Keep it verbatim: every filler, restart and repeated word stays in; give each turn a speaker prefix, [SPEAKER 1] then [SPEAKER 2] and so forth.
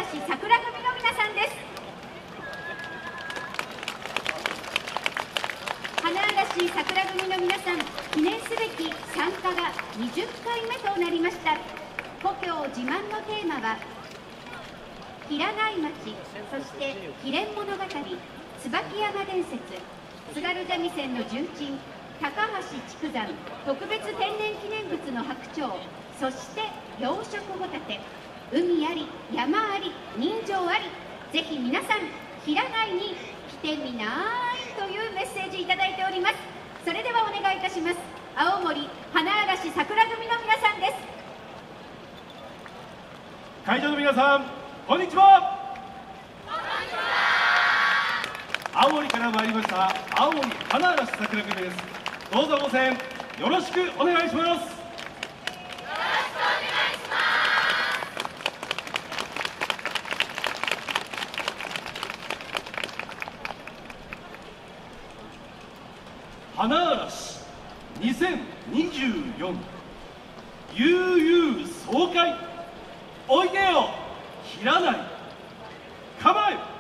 [SPEAKER 1] 嵐桜組の皆さんです。花嵐桜組の皆さん、記念すべき参加がにじゅっかいめとなりました。故郷自慢のテーマは平内町、そして秘伝物語、椿山伝説、津軽三味線の重鎮、高橋筑山特別天然記念物の白鳥、そして養殖ホタテ、海あり山あり人情あり、ぜひ皆さん平内に来てみないというメッセージいただいております。それではお願いいたします。青森花嵐桜組の皆さんです。
[SPEAKER 2] 会場の皆さん、こんにちは。青森から参りました青森花嵐桜組です。どうぞご声援よろしくお願いします。よろしくお願いします。花嵐にせんにじゅうよん悠々爽快、おいでよ平内、構え。